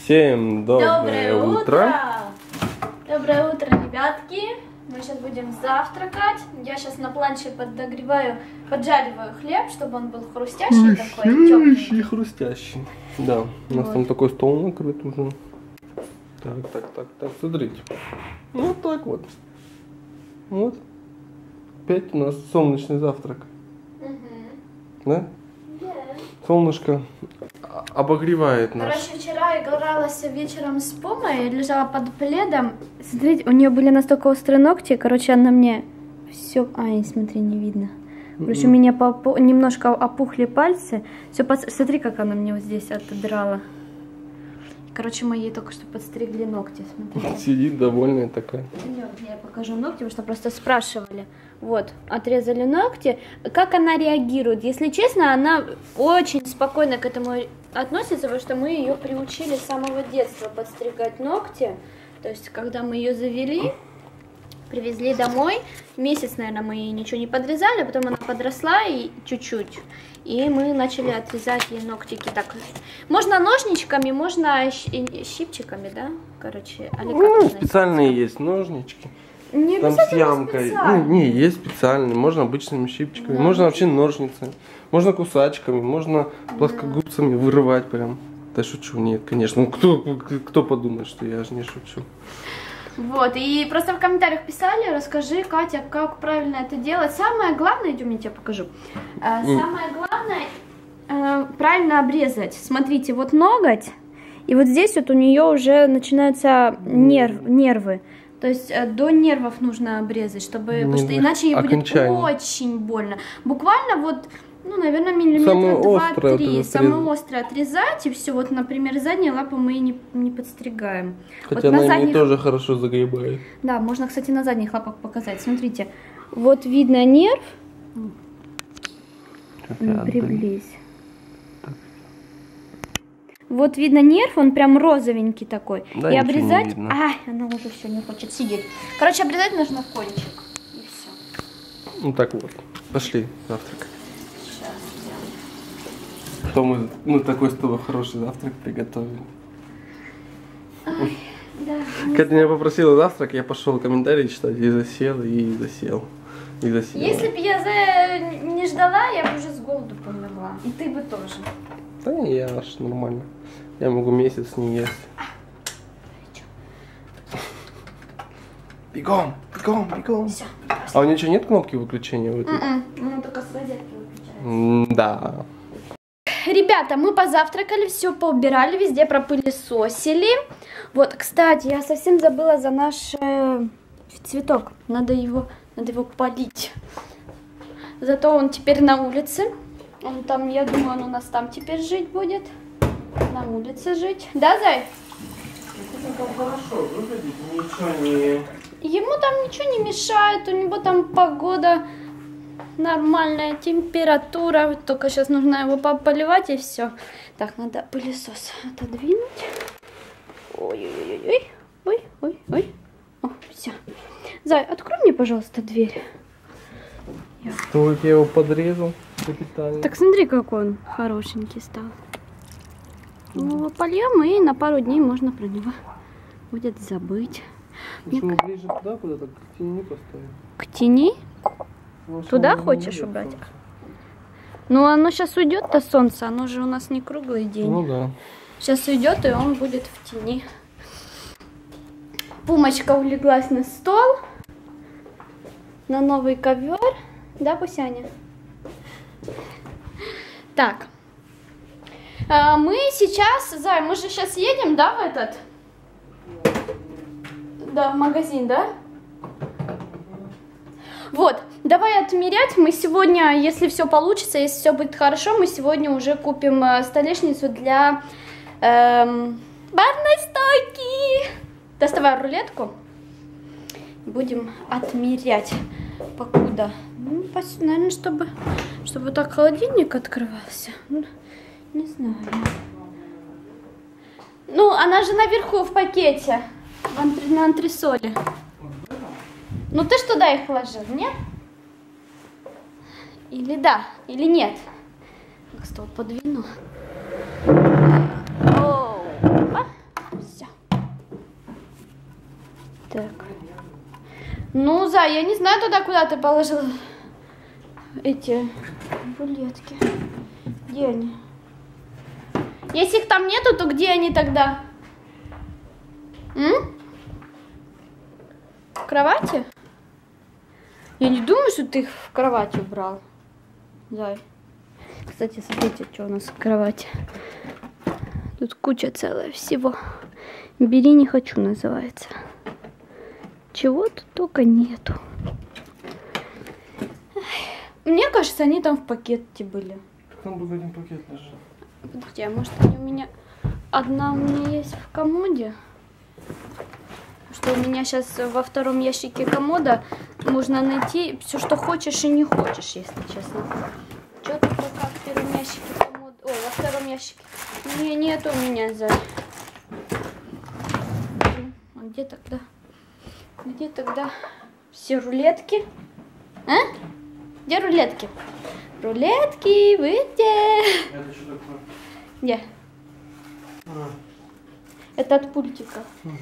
Всем доброе утро! Доброе утро, ребятки! Мы сейчас будем завтракать. Я сейчас на планше поджариваю хлеб, чтобы он был хрустящий такой, тёпленький. Хрустящий. Да, у нас там такой стол накрыт уже. Так, смотрите. Вот так вот. Вот. Опять у нас солнечный завтрак. Да? Солнышко обогревает нас. Короче, вчера игралась вечером с Пумой, лежала под пледом. Смотрите, у нее были настолько острые ногти, короче, она мне все... Ай, смотри, не видно. Короче, у меня немножко опухли пальцы. Все, смотри, как она мне вот здесь отодрала. Короче, мы ей только что подстригли ногти, смотрите. Сидит довольная такая. Я покажу ногти, потому что просто спрашивали. Вот, отрезали ногти. Как она реагирует? Если честно, она очень спокойно к этому относится, потому что мы ее приучили с самого детства подстригать ногти. То есть, когда мы ее завели, привезли домой, месяц, наверное, мы ей ничего не подрезали, а потом она подросла и чуть-чуть. И мы начали отрезать ей ногтики так. Можно ножничками, можно щипчиками, да? Короче, специальные есть ножнички. Не там с ямкой. Не, есть специальные. Можно обычными щипчиками, да, можно вообще ножницами, можно кусачками, можно плоскогубцами вырывать прям. Да шучу, нет, конечно. Ну кто подумает, что я же не шучу. Вот, и просто в комментариях писали, расскажи, Катя, как правильно это делать. Самое главное, идем, я тебе покажу. Самое главное, правильно обрезать. Смотрите, вот ноготь, и вот здесь вот у нее уже начинаются нервы. То есть до нервов нужно обрезать, чтобы, потому что иначе ей будет очень больно. Буквально вот, ну, наверное, миллиметра 2-3. Самое острое отрезать, и все. Вот, например, задние лапы мы не подстригаем. Хотя вот она ими тоже хорошо загребает. Да, можно, кстати, на задних лапах показать. Смотрите, вот видно нерв. Приблизь. Вот видно нерв, он прям розовенький такой. Да, и обрезать... она уже все не хочет сидеть. Короче, обрезать нужно в кончик. И все. Ну так вот. Пошли завтракать. Что мы такой с тобой хороший завтрак приготовили. Ой, да, Катя меня попросила завтрак, я пошел комментарии читать и засел. Если бы я не ждала, я бы уже с голоду померла. И ты бы тоже. Да не, я аж нормально. Я могу месяц не есть. Бегом. Все, а у нее что, нет кнопки выключения? Ну, только с розетки выключается. Да. Ребята, мы позавтракали, все поубирали, везде пропылесосили. Вот, кстати, я совсем забыла за наш цветок. Надо его полить. Зато он теперь на улице. Он там, я думаю, он у нас там теперь жить будет. На улице жить. Да, Зай? Это хорошо выглядит, ничего не... Ему там ничего не мешает, у него там погода... Нормальная температура, только сейчас нужно его поливать и все. Так, надо пылесос отодвинуть. Ой. О, все. Зай, открой мне, пожалуйста, дверь. Что, я его подрезал капитально. Так смотри, как он хорошенький стал. Мы его польем, и на пару дней можно про него будет забыть. Почему ближе туда, куда-то к тени поставим? К тени? Туда хочешь убрать? Солнце. Ну, оно сейчас уйдет-то солнце, оно же у нас не круглый день. Ну да. Сейчас уйдет, и он будет в тени. Пумочка улеглась на стол, на новый ковер. Да, Пусяня? Так. Мы сейчас, Зай, мы же сейчас едем, да, в этот? Да, в магазин, да? Вот, давай отмерять. Мы сегодня, если все получится, если все будет хорошо, мы сегодня уже купим столешницу для барной стойки. Доставай рулетку. Будем отмерять. Покуда? Ну, наверное, чтобы так холодильник открывался. Ну, не знаю. Ну, она же наверху в пакете. На антресоле. Ну ты ж туда их положил, нет? Или да, или нет? Так, стол подвину. Ну, Зай, я не знаю туда, куда ты положил эти булетки. Где они? Если их там нету, то где они тогда? В кровати? Я не думаю, что ты их в кровать убрал. Зай. Кстати, смотрите, что у нас в кровати. Тут куча целая всего. Бери, не хочу, называется. Чего-то только нету. Мне кажется, они там в пакете были. Там был один пакет лежал. Подожди, а может они у меня... Одна у меня есть в комоде. Что у меня сейчас во втором ящике комода можно найти все, что хочешь и не хочешь, если честно. Что-то пока в первом ящике комода... Ой, во втором ящике. Нет у меня за... А где тогда? Где тогда все рулетки? А? Где рулетки? Рулетки, вы где? Это что такое? Где? Это от пультика.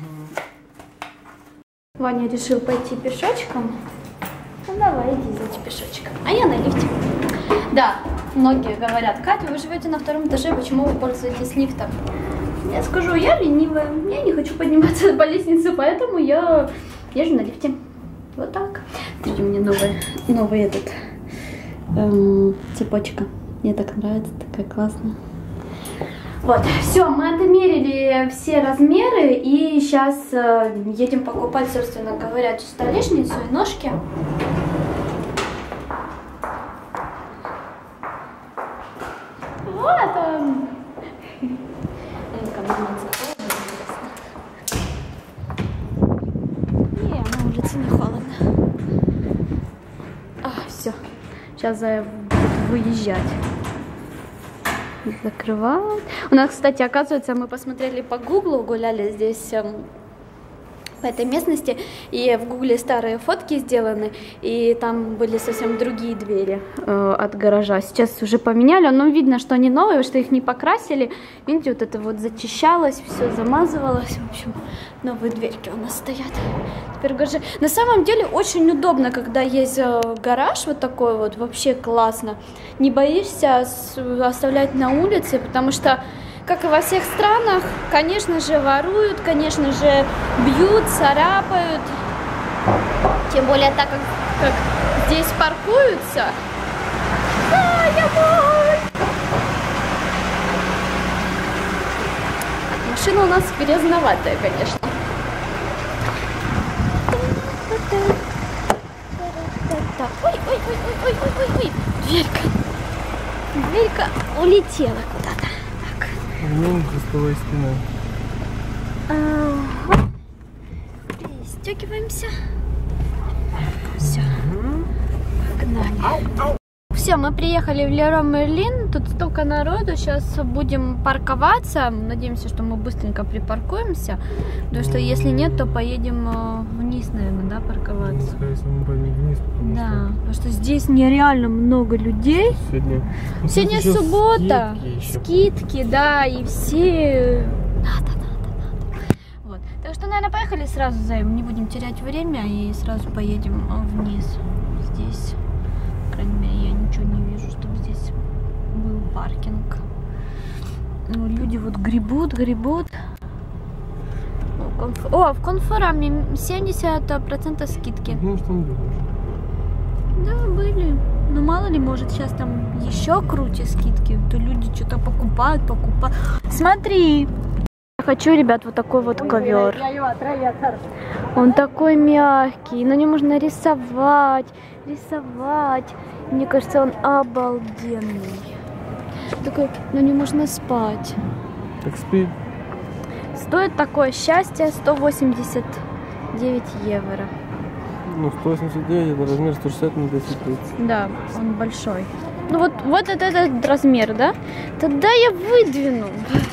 Ваня решил пойти пешочком. Ну давай, иди за пешочком. А я на лифте. Да, многие говорят: Катя, вы живете на втором этаже, почему вы пользуетесь лифтом? Я скажу, я ленивая, я не хочу подниматься по лестнице, поэтому я езжу на лифте. Вот так. Смотрите, мне новый этот цепочка. Мне так нравится, такая классная. Вот, все, мы отмерили все размеры и сейчас едем покупать, собственно говоря, эту столешницу и ножки. Вот он. Не, на улице не холодно. Все, сейчас я буду выезжать. Закрывают. У нас, кстати, оказывается, мы посмотрели по Гуглу, гуляли здесь по этой местности, и в Гугле старые фотки сделаны, и там были совсем другие двери от гаража. Сейчас уже поменяли, но видно, что они новые, что их не покрасили. Видите, вот это вот зачищалось, все замазывалось. В общем, новые дверьки у нас стоят. Теперь гаражи. На самом деле очень удобно, когда есть гараж вот такой вот, вообще классно. Не боишься оставлять на улице, потому что, как и во всех странах, конечно же, воруют, конечно же, бьют, царапают. Тем более так, как здесь паркуются. Машина у нас грязноватая, конечно. Ой. Дверька улетела куда-то. Ну, хвостовой спиной. Пристегиваемся. Все. Погнали. Все, мы приехали в Леруа Мерлин. Тут столько народу. Сейчас будем парковаться. Надеемся, что мы быстренько припаркуемся. Потому что если нет, то поедем вниз, наверное, да, парковаться. Если мы поедем вниз, потому что здесь нереально много людей. Сегодня суббота. Скидки, да, и все... Надо. Вот. Так что, наверное, поехали сразу, Займ. Не будем терять время и сразу поедем вниз. Здесь, по крайней мере, я ничего не вижу, чтобы здесь был паркинг. Ну, люди вот гребут. О, в Конфораме 70% скидки. Ну, что он думаешь? Да, были. Но мало ли, может, сейчас там еще круче скидки, то люди что-то покупают. Смотри! Я хочу, ребят, вот такой вот ковер. Он такой мягкий, на нем можно рисовать. Мне кажется, он обалденный. Такой, на нем можно спать. Так спи. Стоит такое счастье 189 евро. Ну, 189, это размер 160 на 1030. Да, он большой. Ну вот этот размер, да? Тогда я выдвину.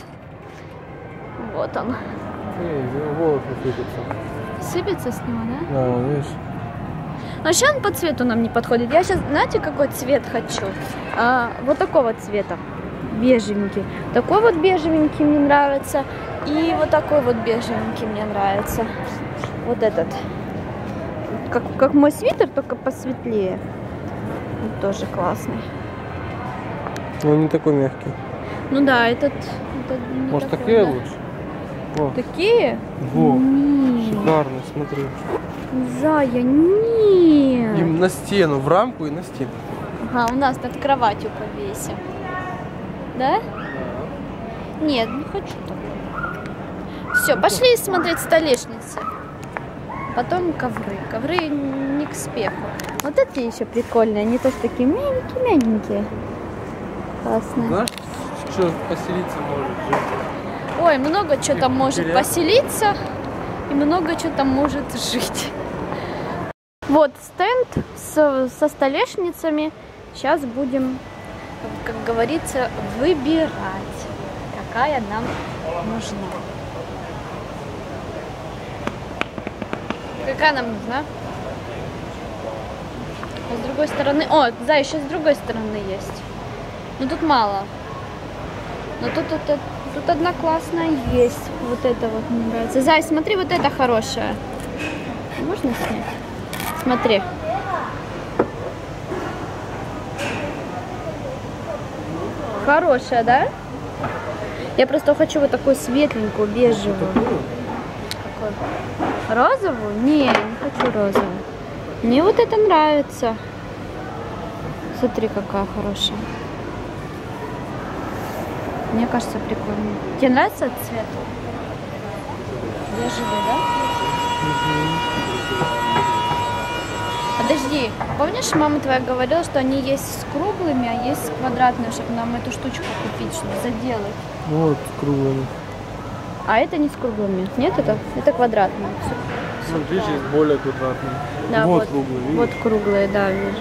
Вот он. Волосы сыпятся. Сыпется с него, да? Да, видишь. Но сейчас он по цвету нам не подходит. Я сейчас, знаете, какой цвет хочу? Вот такого цвета. Бежевенький. Такой вот бежевенький мне нравится. И вот такой вот бежевенький мне нравится. Вот этот. как мой свитер, только посветлее. Он тоже классный. Он не такой мягкий. Ну да, этот не может, такой, такие да. лучше? Во. Такие? Во. Нет. Шикарно, смотри. Зая, нет. И на стену, в рамку и на стену. Ага, у нас над кроватью повесим. Да? Нет, не хочу такого. Все, пошли смотреть столешницы. Потом ковры. Ковры не к спеху. Вот эти еще прикольные. Они тоже такие мягенькие. Классные. Знаешь, что поселиться может жить? Ой, много чего там может Интересно. поселиться. И много чего там может жить. Вот стенд со столешницами. Сейчас будем, как говорится, выбирать, какая нам нужна. Какая нам нужна? А с другой стороны... О, да, еще с другой стороны есть. Но тут мало. Но тут одна классная есть. Вот это вот мне нравится. Зай, смотри, вот это хорошая. Можно снять? Смотри. Хорошая, да? Я просто хочу вот такую светленькую, бежевую. Какой? Розовую? Не, не хочу розовую. Мне вот это нравится. Смотри, какая хорошая. Мне кажется, прикольно. Тебе нравится этот цвет? Бежевый, да? Подожди, помнишь, мама твоя говорила, что они есть с круглыми, а есть с квадратными, чтобы нам эту штучку купить, чтобы заделать? Вот, круглыми. А это не с круглыми. Нет, это квадратные. Смотри, есть более квадратные. Да, вот круглые, видишь? Вот круглые, да, вижу.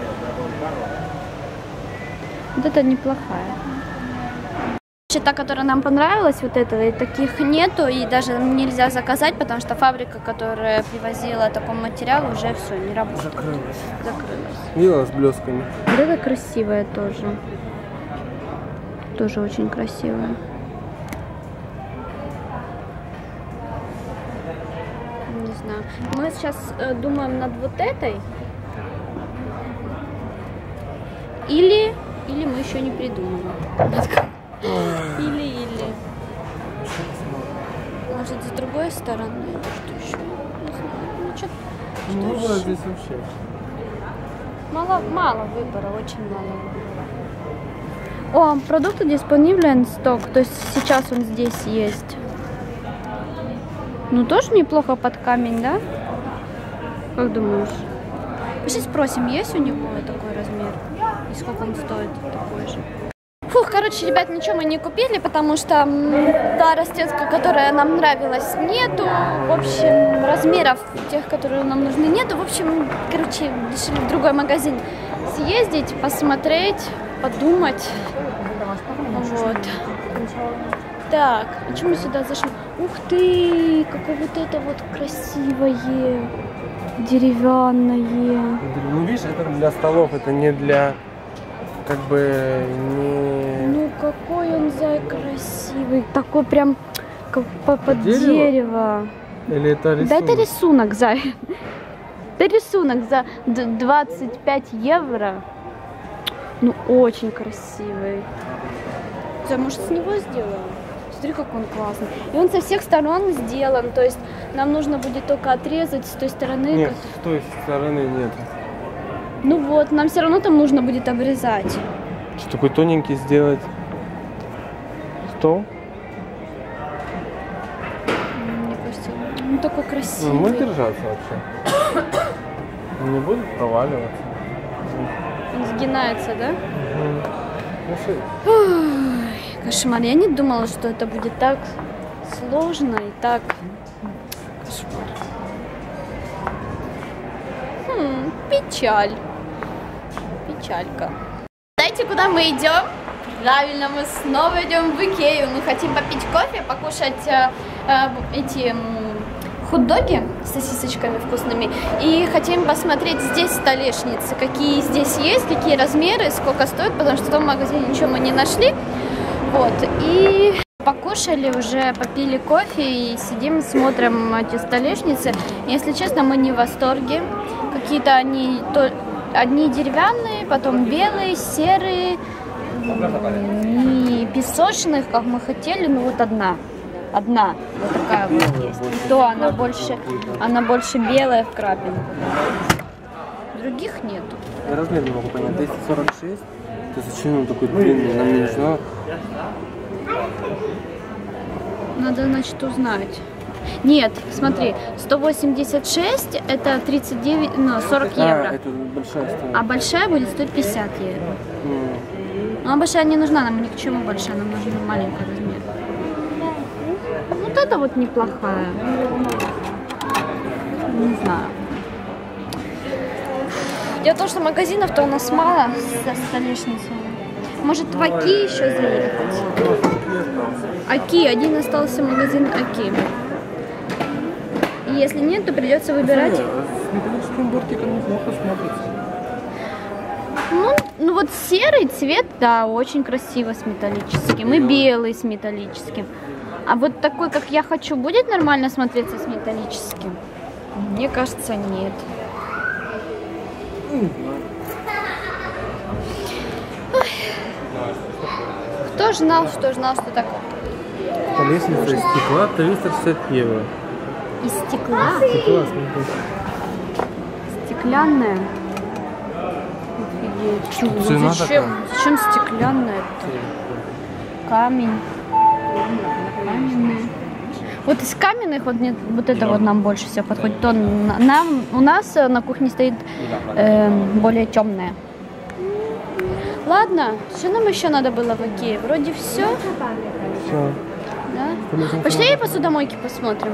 Вот это неплохая. Та, которая нам понравилась, вот эта, таких нету, и даже нельзя заказать, потому что фабрика, которая привозила такой материал, уже все, не работает. Закрылась. Видела с блесками? Вот это красивая тоже. Тоже очень красивая. Не знаю. Мы сейчас думаем над вот этой. Или мы еще не придумали. Или. Может, с другой стороны? Что еще? Не знаю. Ну, что здесь вообще. Мало выбора, очень мало выбора. О, продукты диспонибелен сток, то есть сейчас он здесь есть. Ну, тоже неплохо под камень, да? Как думаешь? Пошли спросим, есть у него такой размер? И сколько он стоит такой же? Фух, короче, ребят, ничего мы не купили, потому что та расцветка, которая нам нравилась, нету. В общем, размеров тех, которые нам нужны, нету. В общем, короче, решили в другой магазин съездить, посмотреть, подумать. Вот. Так, а что мы сюда зашли? Ух ты, какое вот это вот красивое, деревянное. Ну, видишь, это для столов, это не для... Как бы не... Ну какой он, зай, красивый. Такой прям как под дерево. Или это рисунок? Да это рисунок, зай. Это рисунок за 25 евро. Ну очень красивый. Зай, может, с него сделаем? Смотри, как он классный. И он со всех сторон сделан. То есть нам нужно будет только отрезать с той стороны. Нет, с той стороны нет. Ну вот, нам все равно там нужно будет обрезать. Что такой тоненький сделать? Стол? Мне кажется, он такой красивый. Он может держаться вообще? Он не будет проваливаться? Он сгинается, да? Угу. Ой, кошмар. Я не думала, что это будет так сложно и так... Кошмар. Печаль. Печалька. Знаете, куда мы идем? Правильно, мы снова идем в Икею. Мы хотим попить кофе, покушать эти хот-доги с сосисочками вкусными. И хотим посмотреть здесь столешницы, какие здесь есть, какие размеры, сколько стоят, потому что в том магазине ничего мы не нашли. Вот. И Покушали, уже попили кофе и сидим, смотрим эти столешницы. Если честно, мы не в восторге. Какие-то они одни деревянные, потом белые, серые, не песочных, как мы хотели, но вот одна вот такая вот есть. И то она больше белая в крапинку. Других нету. Я размер не могу понять. 246. То зачем он такой длинный? Нам не нужна. Надо, значит, узнать. Нет, смотри, 186 это 39, 40 евро. Это большая стоит. А большая будет стоить 50 евро. Ну, а большая не нужна, нам ни к чему большая, нам нужен маленький размер. Вот это вот неплохая. Не знаю. Дело в том, что магазинов-то у нас мало со столешницами. Может, в Аки еще заехать? Аки, один остался магазин Аки. И если нет, то придется выбирать. С металлическим бортиком неплохо смотрится. Ну вот серый цвет, да, очень красиво с металлическим. И белый с металлическим. А вот такой, как я хочу, будет нормально смотреться с металлическим? Мне кажется, нет. Кто знал, что так? Столешница из стекла 360 евро. Из стекла? Стекла, смотри. Стеклянная. Офигеть. Цена Зачем стеклянная-то? Камень. Каменные. Вот из каменных вот, нет, вот это вот нам больше всего подходит. То у нас на кухне стоит более темная. Ладно, что нам еще надо было в Икее? Вроде все. Все. Да? Пошли посудомойки посмотрим.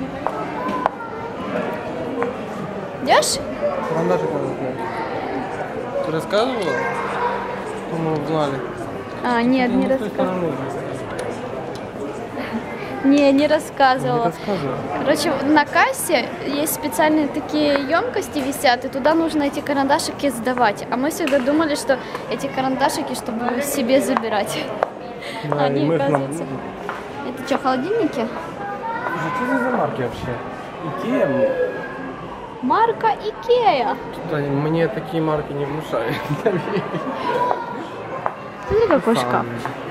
Идешь? Карандашик надо снять. Ты рассказывала, что мы узнали? А, нет, не рассказывала. Не рассказывала. Короче, на кассе есть специальные такие емкости висят, и туда нужно эти карандашики сдавать. А мы всегда думали, что эти карандашики, чтобы себе забирать. Да, они, оказывается... Это что, холодильники? Что за марки вообще? Икея? Марка Икея. Мне такие марки не внушают. Смотри, какой шкаф.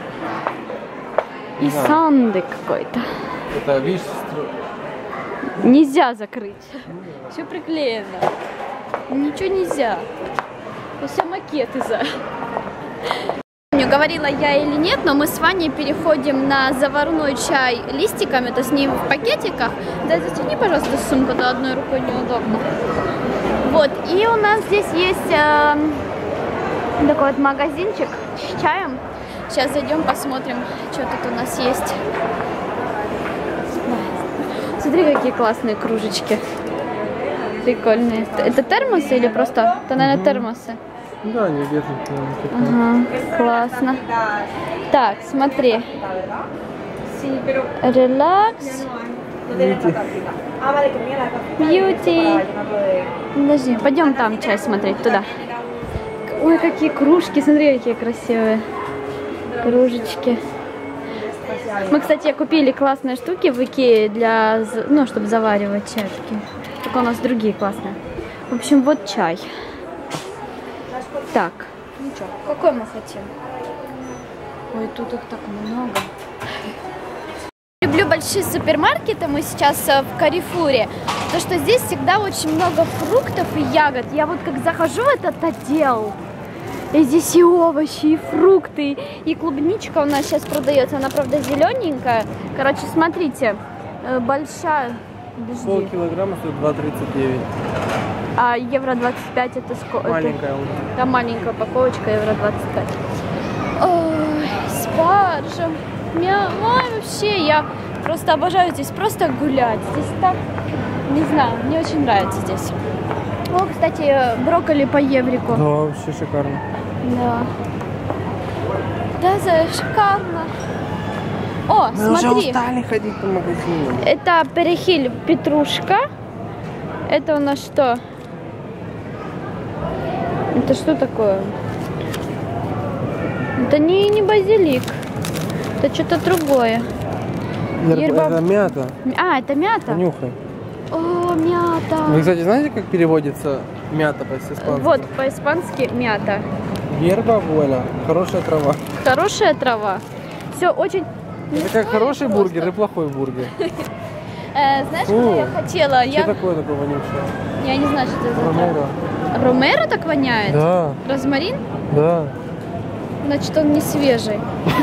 И санды какой-то. Это, видишь, нельзя закрыть. Все приклеено. Ничего нельзя. Все макеты за. Не говорила я или нет, но мы с Ваней переходим на заварной чай листиками, то есть не в пакетиках. Да, затяни, пожалуйста, сумку, то одной рукой неудобно. Вот, и у нас здесь есть такой вот магазинчик с чаем. Сейчас зайдем, посмотрим, что тут у нас есть. Смотри, какие классные кружечки. Прикольные. Это термосы или просто? Это, наверное, термосы. Да, они держат. Ага, классно. Так, смотри. Релакс. Бьюти. Подожди, пойдем там чай смотреть, туда. Ой, какие кружки, смотри, какие красивые. Кружечки. Мы, кстати, купили классные штуки в Икее для, ну, чтобы заваривать чай. Только у нас другие классные. В общем, вот чай. Так, ну что, какой мы хотим? Ой, тут их так много. Люблю большие супермаркеты, мы сейчас в Карифуре, потому что здесь всегда очень много фруктов и ягод. Я вот как захожу в этот отдел, и здесь и овощи, и фрукты, и клубничка у нас сейчас продается, она, правда, зелененькая. Короче, смотрите, большая... Подожди. Полкилограмма стоит 2,39. А евро 25 это сколько? Маленькая. Да, маленькая упаковочка, евро 25. Ой, спаржа. Ой, вообще, я просто обожаю здесь просто гулять. Здесь так, не знаю, мне очень нравится здесь. О, кстати, брокколи по еврику. Да, вообще шикарно. Да. Да, шикарно. О, мы смотри. уже устали ходить по магазинам. Это перехиль петрушка. Это у нас что? Это что такое? Это не базилик. Это что-то другое. Это мята. А, это мята? Нюхай. О, мята. Вы, кстати, знаете, как переводится мята по-испански? Вот, по-испански мята. Герба воля. Хорошая трава. Хорошая трава. Все очень... Это как хороший бургер и плохой бургер. Знаешь, что я хотела? Что такое вонючее? Я не знаю, что это за Ромеро. Ромеро так воняет? Да. Розмарин? Да. Значит, он не свежий.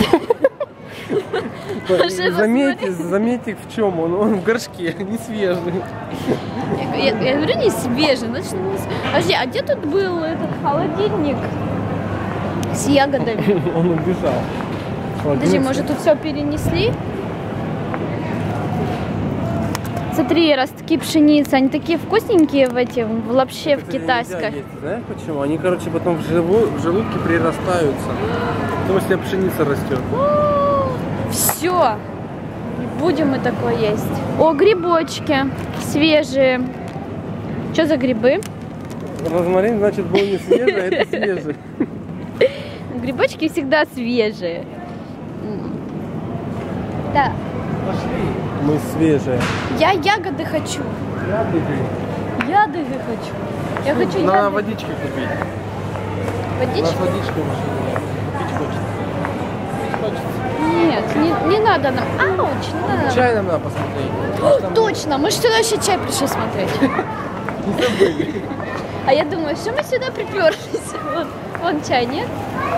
Заметьте, в чем он в горшке, не свежий. Я говорю, не свежий. Значит, не свежий. Подожди, а где тут был этот холодильник с ягодами? Он убежал. Подожди, может, тут все перенесли? Смотри, ростки пшеницы, они такие вкусненькие в лапше, в китайской. Знаешь почему? Они, короче, потом в желудке прирастаются. Потому что пшеница растет. Все, не будем мы такое есть. О, грибочки свежие. Что за грибы? Розмарин, значит, был не свежий, а это свежий. Грибочки всегда свежие. Да. Пошли. Мы свежие. Я ягоды хочу. Ягоды хочу. Я хочу ягоды. Надо водички купить. Водички? У нас водички в машине. Купить хочется. Нет, не надо нам. Ауч, не надо. Чай нам надо посмотреть. Точно, мы же сюда еще чай пришли смотреть. Не забыли. А я думаю, что мы сюда приперлись? Вон чай, нет?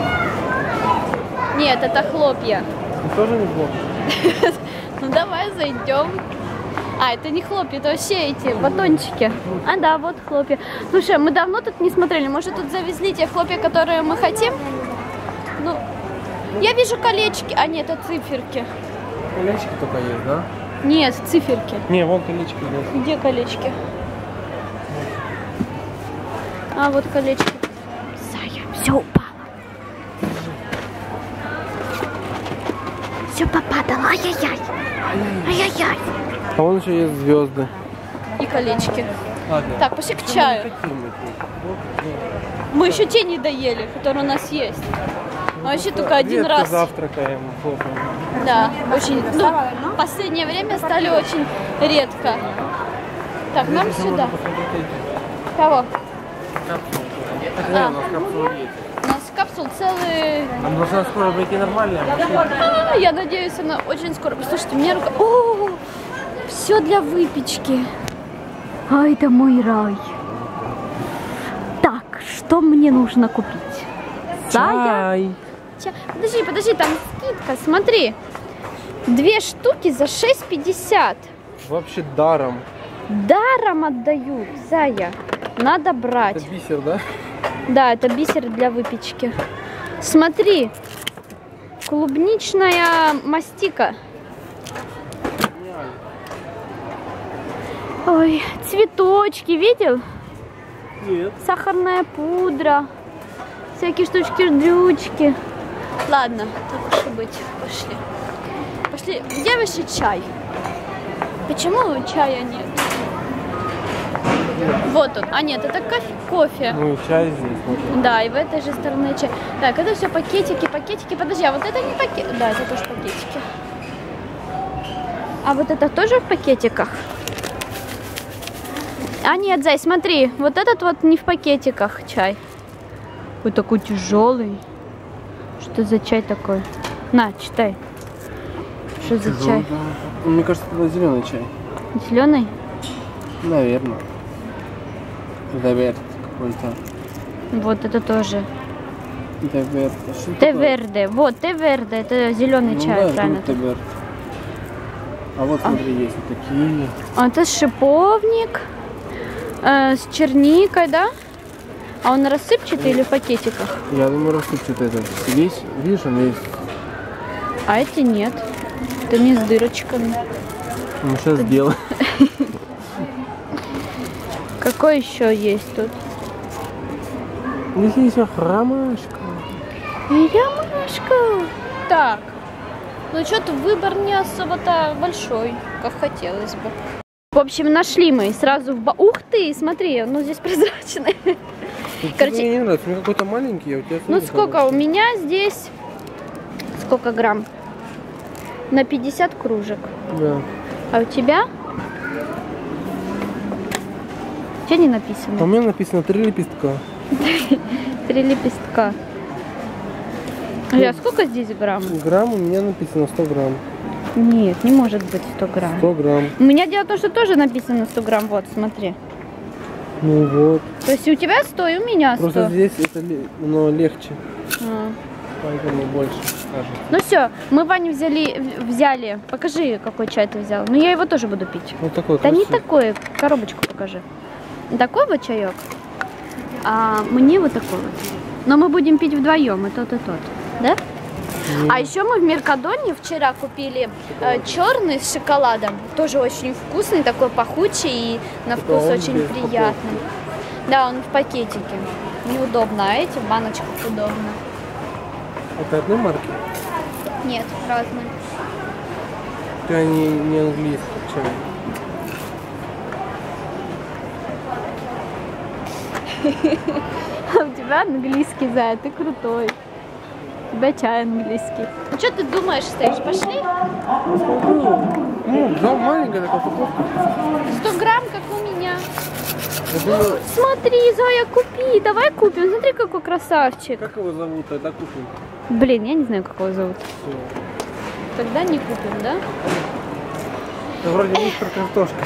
Нет, это хлопья. Тоже неплохо. Ну давай зайдем. А, это не хлопья, это вообще эти батончики. А, да, вот хлопья. Слушай, мы давно тут не смотрели. Может, тут завезли те хлопья, которые мы хотим? Ну, я вижу колечки. А, нет, это циферки. Колечки только есть, да? Нет, циферки. Не, вон колечки есть. Где колечки? А, вот колечки. Зая, все упало. Все попадало. Ай-яй-яй. Ай-яй-яй. А вон еще есть звезды. И колечки. Ладно. Так, пошли к чаю. Мы еще те не доели, которые у нас есть. А вообще только один раз. Завтракаем, хлопаем. Да, очень. Ну, в последнее время стали очень редко. Так, нам сюда. Кого? У нас капсула есть. У нас капсул целый. Она должна скоро прийти нормально. Я надеюсь, она очень скоро. Слушайте, у меня рука. О, все для выпечки. А это мой рай. Так, что мне нужно купить? Чай. Подожди, там скидка, смотри. 2 штуки за 6,50. Вообще даром. Даром отдают, Зая. Надо брать. Это бисер, да? Да, это бисер для выпечки. Смотри. Клубничная мастика. Ой, цветочки, видел? Нет. Сахарная пудра. Всякие штучки-дрючки. Ладно, так уж и быть. Пошли. Пошли. Где вообще чай? Почему чая нет? Вот он. А нет, это кофе. Ну и чай здесь. Вот. Да, и в этой же стороне чай. Так, это все пакетики. Подожди, а вот это не пакет. Да, это тоже пакетики. А вот это тоже в пакетиках? А нет, Зай, смотри, вот этот вот не в пакетиках чай. Вот такой тяжелый. Что за чай такой? На, читай. Что за чай? Мне кажется, это зеленый чай. Зеленый? Наверное. Деверт какой-то. Вот это тоже. Деверт. Теверде. Вот, теверде. Это зеленый чай, да, правильно? Деверт. А вот смотри, есть вот такие. А это шиповник с черникой, да? А он рассыпчатый или в пакетиках? Я думаю, рассыпчатый этот. Весь, видишь, он есть. А эти нет. Это не с дырочками. Мы сейчас сделаем. Какой еще есть тут? Здесь есть ромашка. Ромашка. Так. Ну что-то выбор не особо-то большой, как хотелось бы. В общем, нашли мы сразу в... Ух ты, смотри, ну здесь прозрачный. Короче, мне не нравится, у меня какой-то маленький, а у тебя... Ну сколько? У меня здесь... Сколько грамм? На 50 кружек. Да. А у тебя? Что не написано? А у меня написано 3 лепестка. 3 лепестка. А сколько здесь грамм? Грамм у меня написано 100 грамм. Нет, не может быть 100 грамм. 100 грамм. У меня дело в том, что тоже написано 100 грамм. Вот, смотри. Ну вот. То есть у тебя 100 и у меня 100. Просто здесь это но легче. А. Поэтому больше кажется. Ну все, мы Ваню взяли. Покажи, какой чай ты взял. Ну я его тоже буду пить. Вот такой. Да не красивый. такой, коробочку покажи. Такой вот чаек. А мне вот такой вот. Но мы будем пить вдвоем, и тот, да? А еще мы в Меркадоне вчера купили черный с шоколадом. Тоже очень вкусный, такой пахучий и на вкус очень приятный. Да, он в пакетике. Неудобно, а эти в баночках удобно. Это одной марки? Нет, разные. Это не английский чай. А у тебя английский, Зая, ты крутой. У тебя чай английский. Ну что ты думаешь, стоишь? Пошли? Ну, взял маленькая такая упаковка. 100 грамм, как у меня. Я думаю, Смотри, Зая, купи, давай купим. Смотри, какой красавчик. как его зовут, тогда купим. Блин, я не знаю, как его зовут. Всё. Тогда не купим, да? Это вроде мистер Картошка.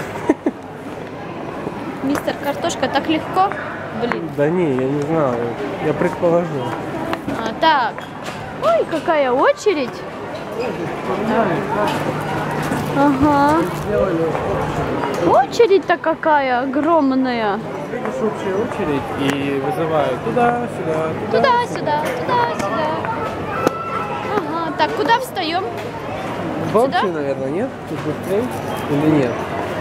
Мистер Картошка, так легко? Блин. Да не, я не знаю. Я предположил. Так. Ой, какая очередь. Ага. Очередь-то какая огромная. Видишь общая очередь и вызывают туда-сюда, Туда-сюда, туда-сюда. Ага. Так, куда встаем? Вообще, наверное, нет? Тут быстрее или нет?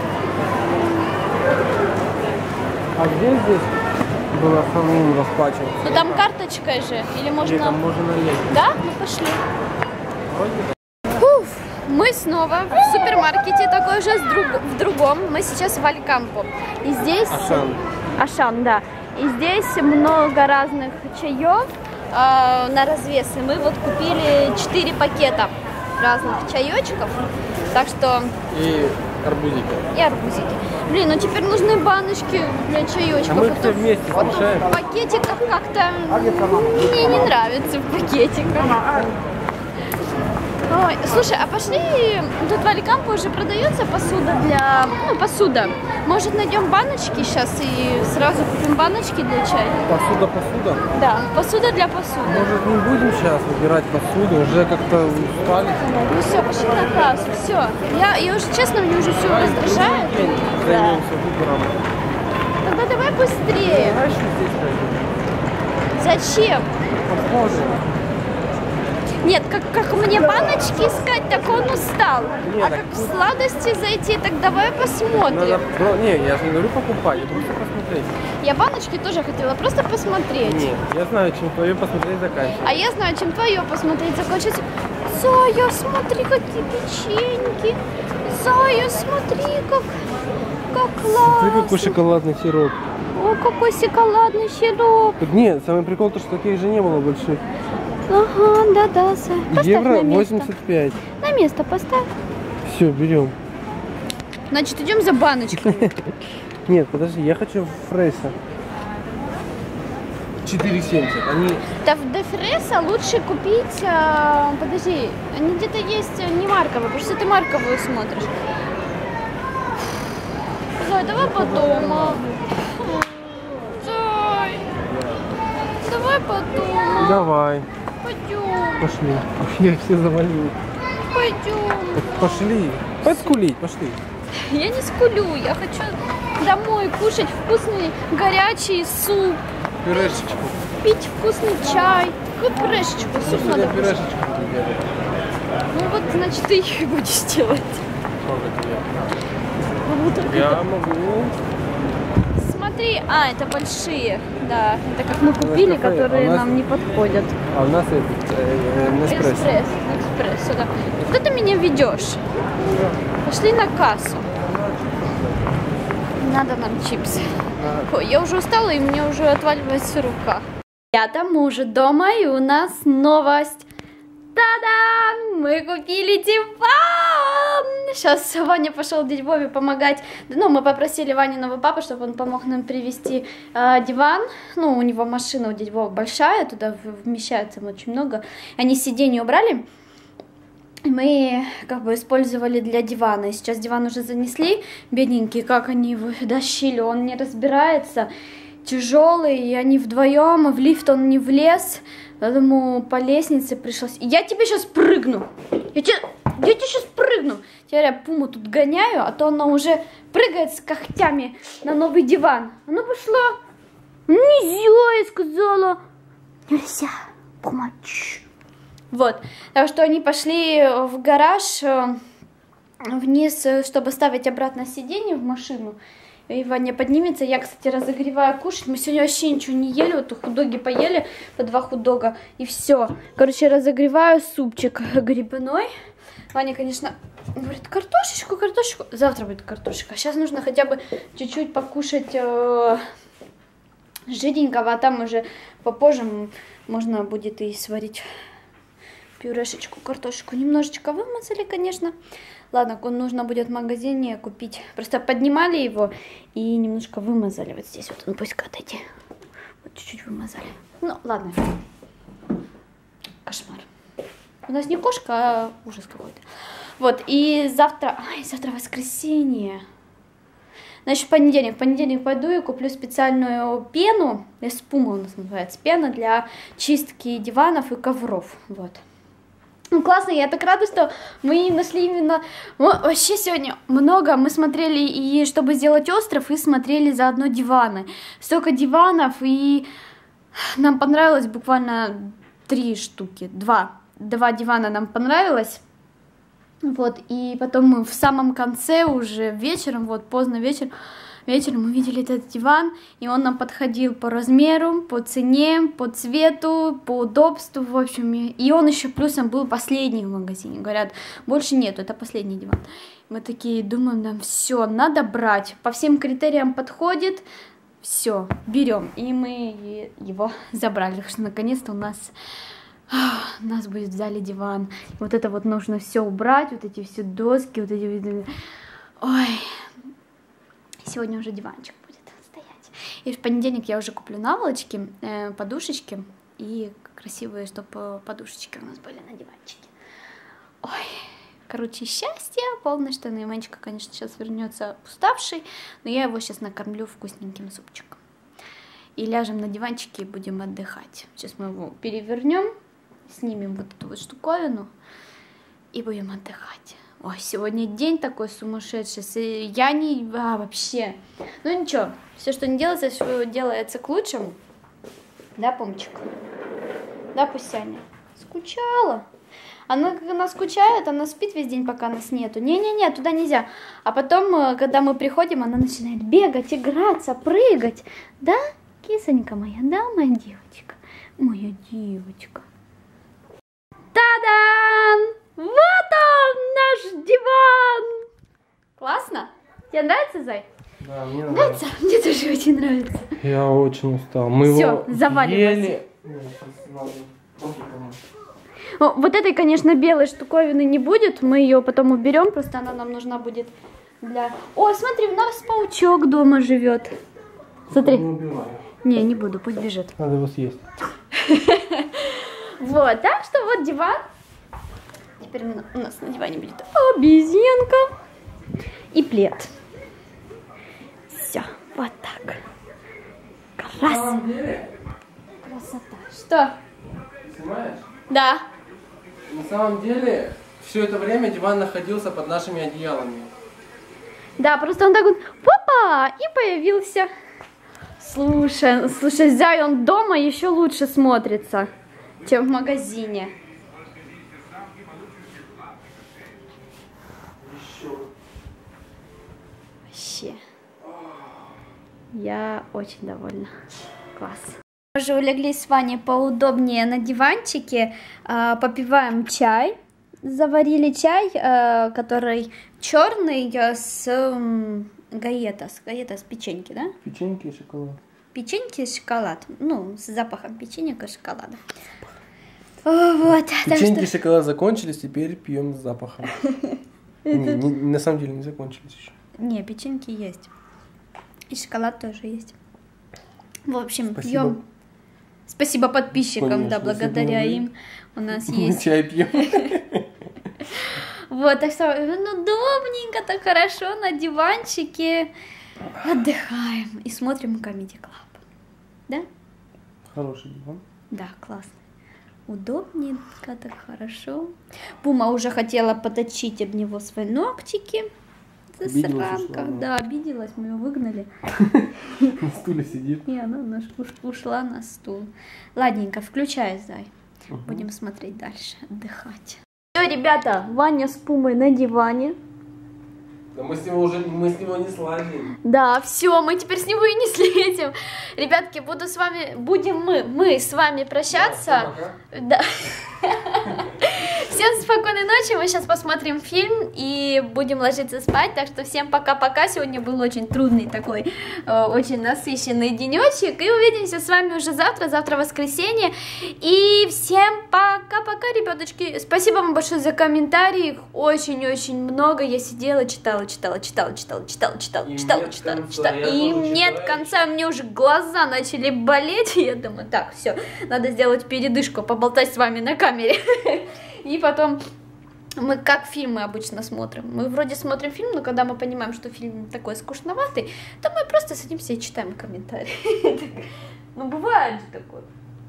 А где здесь было самому расплачиваться? Ну там карточкой же. Или можно... Или там можно налить? Да? Ну пошли. Вроде Фуф, мы снова в супермаркете, такой же в другом. Мы сейчас в Алькампо. И здесь... Ашан, да. И здесь много разных чаев на развес. И мы вот купили 4 пакета разных чаечков. Так что... И арбузики. И арбузики. Блин, ну теперь нужны баночки для чаечков. А мы их все вместе смешаем. В пакетиках как-то мне не нравится в пакетиках. Ой, слушай, а пошли, тут в Алькампо уже продается посуда для, посуда. Может найдем баночки сейчас и сразу купим баночки для чая? Посуда? Да, посуда для посуды. Может, не будем сейчас выбирать посуду, уже как-то устали. Ну все, пошли на кассу, все. Я уже, честно, мне уже все раздражает. Займемся выбором. Тогда давай быстрее. Знаешь, что здесь пойдем? Зачем? Похоже. Нет, как мне баночки искать, так он устал. Нет, А так как в тут- сладости зайти, так давай посмотрим. Надо... Не, я же не говорю покупать, я просто посмотреть. Я баночки тоже хотела просто посмотреть. Нет, я знаю, чем твое посмотреть заканчивается. А я знаю, чем твое посмотреть закончится. Зая, смотри, какие печеньки. Зая, смотри, как классно. Смотри, какой шоколадный сироп. О, какой шоколадный сироп. Нет, самый прикол, то, что таких же не было больших. Ага, да, Зая. Поставь Евро на место. 85. На место поставь. Все, берем. Значит, идем за баночками. Нет, подожди, я хочу фрейса. 4,70. Они... Да в Дефреса лучше купить, подожди, они где-то есть не марковые, потому что ты марковую смотришь. Зай, давай потом. Зай, давай потом. Давай, Пойдем, пошли. Я их все завалил. пойдем. Пошли. Подкулить, пошли. Я не скулю, я хочу домой кушать вкусный горячий суп, Пюрешечку. пить вкусный чай. Какую пюрешечку? Суп Ну, надо я кушать. пюрешечку буду делать. Ну вот, значит, ты их будешь делать. Сколько тебе? Вот только Я могу. Смотри, это большие, да, это как мы купили, кафе, которые а у нас- нам не подходят. А у нас этот Неспрессо. Экспресс, да. Куда ты меня ведешь? Пошли на кассу. Надо нам чипсы. Ой, я уже устала, и мне уже отваливается рука. Ребята, мы уже дома, и у нас новость. Та-дам! Мы купили диван! Сейчас Ваня пошел дяде Вове помогать. Ну, мы попросили Ваниного папы, чтобы он помог нам привезти диван. Ну, у него машина у дяди Вовы большая, туда вмещается очень много. Они сиденье убрали. Мы как бы использовали для дивана. Сейчас диван уже занесли. Бедненький, как они его тащили. Он не разбирается. Тяжелый, и они вдвоем, в лифт он не влез. Поэтому по лестнице пришлось. Я тебе сейчас прыгну. Я тебе сейчас прыгну. Теперь я Пуму тут гоняю, а то она уже прыгает с когтями на новый диван. Она пошла. Нельзя, я сказала. Нельзя. Пума. Вот. Так что они пошли в гараж вниз, чтобы ставить обратно сиденье в машину. И Ваня поднимется. Я, кстати, разогреваю кушать. Мы сегодня вообще ничего не ели. Вот хот-доги поели, по 2 хот-дога. И все. Короче, разогреваю супчик грибной. Ваня, конечно, говорит, картошечку. Завтра будет картошечка. Сейчас нужно хотя бы чуть-чуть покушать жиденького. А там уже попозже можно будет и сварить пюрешечку, картошечку. Немножечко вымазали, конечно. Ладно, нужно будет в магазине купить. Просто поднимали его и немножко вымазали. Вот здесь вот он, пусть отойди. Вот чуть-чуть вымазали. Ну, ладно. Кошмар. У нас не кошка, а ужас какой-то. Вот, и завтра... Ай, завтра воскресенье. Значит, в понедельник пойду и куплю специальную пену. Спума у нас называется. Пена для чистки диванов и ковров. Вот. Ну, классно, я так рада, что мы нашли именно... Вообще сегодня много. Мы смотрели, и чтобы сделать остров, и смотрели заодно диваны. Столько диванов, и нам понравилось буквально 3 штуки. 2 дивана нам понравилось. Вот, и потом мы в самом конце уже вечером, вот поздно вечером мы видели этот диван, и он нам подходил по размеру, по цене, по цвету, по удобству, в общем. И он еще плюсом был последний в магазине. Говорят, больше нету, это последний диван. Мы такие думаем, нам все, надо брать. По всем критериям подходит, все, берем. И мы его забрали, потому что наконец-то у нас будет в зале диван. Вот это вот нужно все убрать, вот эти все доски, вот эти... Ой... Сегодня уже диванчик будет стоять. И в понедельник я уже куплю наволочки, подушечки. И красивые, чтобы подушечки у нас были на диванчике. Ой, короче, счастье полное штаны. Манечка, конечно, сейчас вернется уставший, но я его сейчас накормлю вкусненьким супчиком. И ляжем на диванчике и будем отдыхать. Сейчас мы его перевернем, снимем вот эту вот штуковину и будем отдыхать. Ой, сегодня день такой сумасшедший. Я не... вообще. Ну ничего, все, что не делается, все делается к лучшему. Да, Помчик? Да, Пусяня? Скучала. Она, как она скучает, она спит весь день, пока нас нету. Не-не-не, туда нельзя. А потом, когда мы приходим, она начинает бегать, играться, прыгать. Да, кисонька моя? Да, моя девочка? Моя девочка. Та-дам! Вот он, наш диван! Классно? Тебе нравится, Зай? Да, мне нравится. Мне тоже очень нравится. Я очень устал. Мы Всё, его заваливайся. ели... Вот этой, конечно, белой штуковины не будет. Мы ее потом уберем, просто она нам нужна будет для... О, смотри, у нас паучок дома живет. Смотри. Не убиваю. Не буду, пусть бежит. Надо его съесть. Вот, так что вот диван. Теперь у нас на диване будет обезьянка и плед. Все, вот так. Красота. Что? Снимаешь? Да. На самом деле, все это время диван находился под нашими одеялами. Да, просто он так вот, папа, и появился. Слушай, Зай, он дома еще лучше смотрится, чем в магазине. Вообще. Я очень довольна. Класс. Мы уже улеглись с Ваней поудобнее на диванчике, попиваем чай. Заварили чай, который черный с гаетос, с печеньки, да? Печеньки и шоколад. Печеньки и шоколад, ну, с запахом печенья и шоколада. Вот. Печеньки и шоколад закончились, теперь пьем с запахом. На самом деле не закончились еще. Не, печеньки есть. И шоколад тоже есть. В общем, пьем. Спасибо подписчикам, конечно, да, благодаря им у нас есть. Чай пьем. Вот, так что, ну, удобненько, так хорошо на диванчике отдыхаем и смотрим Comedy Club. Да? Хороший диван. Да, классно. Удобненько, так хорошо. Пума уже хотела поточить об него свои ногтики. Засранка, да, обиделась, мы ее выгнали. На стуле сидит. И она ушла на стул. Ладненько, включай, Зай. Будем смотреть дальше, отдыхать. Все, ребята, Ваня с Пумой на диване. Да мы с него не слазим. Да, все, мы теперь с него и не слезем. Ребятки, будем мы с вами прощаться. Да. Всем спокойной ночи, мы сейчас посмотрим фильм и будем ложиться спать, так что всем пока-пока. Сегодня был очень трудный такой, очень насыщенный денечек, и увидимся с вами уже завтра воскресенье, и всем пока-пока, ребяточки. Спасибо вам большое за комментарии, их очень-очень много, я сидела, читала, и нет конца, мне уже глаза начали болеть, и я думаю, так, все, надо сделать передышку, поболтать с вами на камере. И потом мы как фильмы обычно смотрим. Мы вроде смотрим фильм, но когда мы понимаем, что фильм такой скучноватый, то мы просто садимся и читаем комментарии. Ну, бывает же такое.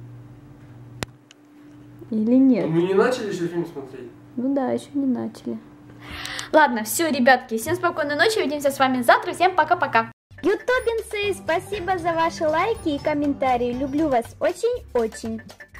Или нет? Мы не начали еще фильм смотреть? Ну да, еще не начали. Ладно, все, ребятки, всем спокойной ночи, увидимся с вами завтра, всем пока-пока. Ютубинцы, спасибо за ваши лайки и комментарии, люблю вас очень-очень.